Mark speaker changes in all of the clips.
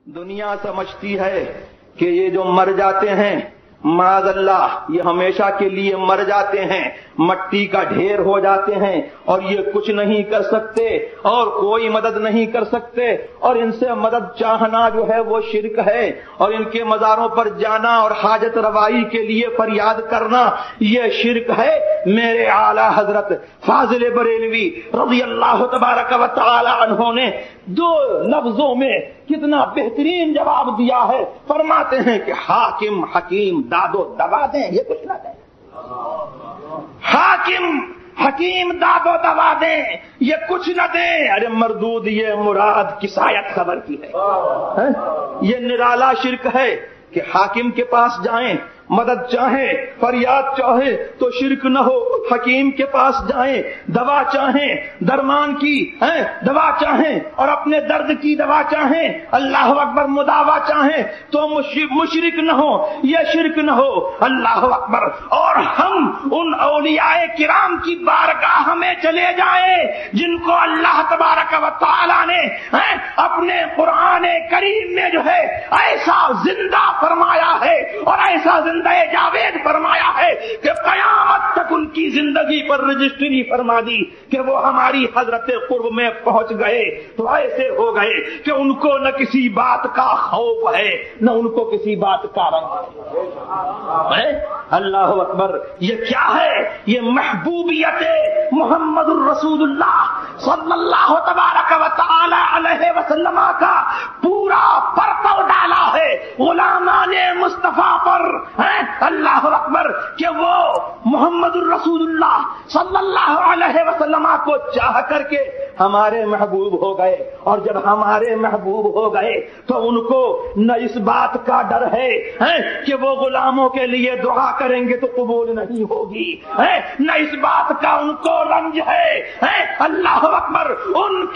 Speaker 1: دنیا سمجھتی ہے کہ یہ جو مر جاتے ہیں معاذ اللہ یہ ہمیشہ کے لیے مر جاتے ہیں، مٹی کا ڈھیر ہو جاتے ہیں اور یہ کچھ نہیں کر سکتے اور کوئی مدد نہیں کر سکتے، اور ان سے مدد چاہنا جو ہے وہ شرک ہے، اور ان کے مزاروں پر جانا اور حاجت روائی کے لیے فریاد کرنا یہ شرک ہے۔ میرے اعلی حضرت فاضل بریلوی رضی اللہ تبارک و تعالی عنہ نے دو لفظوں میں کتنا بہترین جواب دیا ہے، فرماتے ہیں کہ حاکم حکیم داد و دوا دیں یہ کچھ نہ دیں، حاکم حکیم داد و دوا دیں یہ کچھ نہ دیں۔ ارے مردود یہ مراد کسایت خبر کی ہے، یہ نرالا شرک ہے کہ حاکم کے پاس جائیں، مدد چاہیں، فریاد چاہیں تو شرک نہ ہو، حکیم کے پاس جائیں، دوا چاہیں، درمان کی دوا چاہیں اور اپنے درد کی دوا چاہیں، اللہ اکبر مداوا چاہیں تو مشرک نہ ہو، یہ شرک نہ ہو، اللہ اکبر۔ اور ہم ان اولیاء کرام کی بارگاہ میں چلے جائیں جن کو اللہ تبارک و تعالی نے اپنے قرآن کریم میں جو ہے ایسا زندہ فرمایا ہے اور ایسا زندہ جاوید فرمایا ہے کہ قیامت تک ان کی زندگی پر رجسٹری فرما دی کہ وہ ہماری حضرت قرب میں پہنچ گئے تو ایسے ہو گئے کہ ان کو نہ کسی بات کا خوف ہے نہ ان کو کسی بات کا رنج ہے۔ اللہ اکبر، یہ کیا ہے؟ یہ محبوبیت محمد الرسول اللہ صلی اللہ تبارک و تعالی علیہ وسلم کا پورا پرتو ڈالا ہے غلامان مصطفیٰ پر، اللہ اکبر، کہ وہ محمد الرسول اللہ صلی اللہ علیہ وسلم کو چاہ کر کے ہمارے محبوب ہو گئے، اور جب ہمارے محبوب ہو گئے تو ان کو نہ اس بات کا ڈر ہے کہ وہ غلاموں کے لیے دعا کریں گے تو قبول نہیں ہوگی، نہ اس بات کا ان کو رنج ہے، اللہ اکبر، ان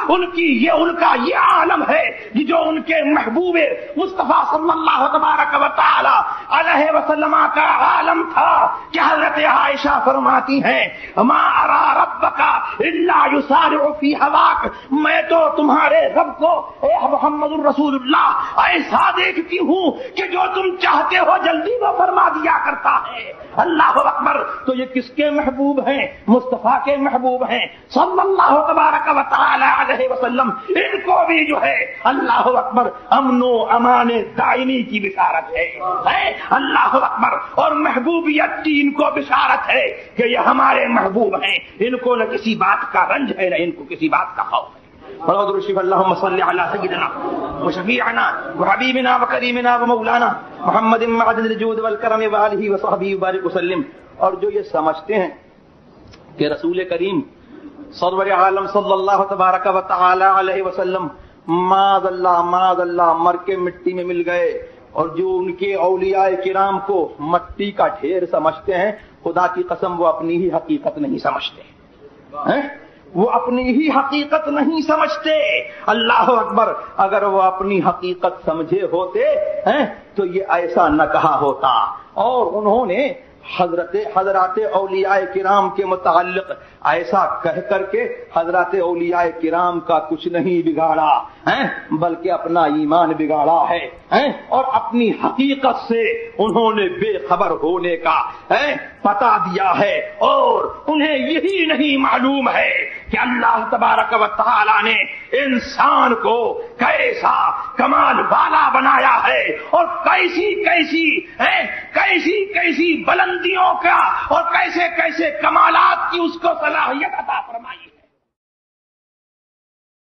Speaker 1: کا یہ عالم ہے کہ جو ان کے محبوب مصطفیٰ صلی اللہ تبارک و تعالی علیہ وسلم کا عالم تھا کہ حضرت عائشہ فرماتی ہیں ما ارا ربک الا یسارع فی ہواک، میں تو تمہارے رب کو اے محمد الرسول اللہ ایسا دیکھتی ہوں کہ جو تم چاہتے ہو جلدی وہ فرما دیا کرتا ہے، اللہ اکبر۔ تو یہ کس کے محبوب ہیں؟ مصطفیٰ کے محبوب ہیں صلی اللہ تبارک و تعالی علیہ وسلم۔ ان کو بھی جو ہے اللہ اکبر امن و امان دائمی کی بشارت ہے، اللہ اکبر، اور محبوبیت کی ان کو بشارت ہے کہ یہ ہمارے محبوب ہیں، ان کو نہ کسی بات کا رنج ہے نہ ان کو کسی بات کا خوف ہے۔ اللهم صل على سيدنا وشفيعنا وحبيبنا وكريمنا ومولانا محمد معدن الجود والكرم وآله وصحبه وبارك وسلم۔ اور جو یہ سمجھتے ہیں کہ رسول کریم سرور عالم صلی اللہ تبارک و تعالی علیہ وسلم معاذ اللہ مر کے مٹی میں مل گئے، اور جو ان کے اولیاء کرام کو مٹی کا ڈھیر سمجھتے ہیں، خدا کی قسم وہ اپنی ہی حقیقت نہیں سمجھتے، وہ اپنی ہی حقیقت نہیں سمجھتے۔ اللہ اکبر، اگر وہ اپنی حقیقت سمجھے ہوتے تو یہ ایسا نہ کہا ہوتا، اور انہوں نے حضرات اولیاء کرام کے متعلق ایسا کہہ کر کے حضرات اولیاء کرام کا کچھ نہیں بگاڑا بلکہ اپنا ایمان بگاڑا ہے، اور اپنی حقیقت سے انہوں نے بے خبر ہونے کا پتا دیا ہے، اور انہیں یہی نہیں معلوم ہے کہ اللہ تبارک و تعالی نے انسان کو کیسا کمال والا بنایا ہے، اور کیسی بلندیوں کا اور کیسے کمالات کی اس کو صلاحیت عطا فرمائی ہے۔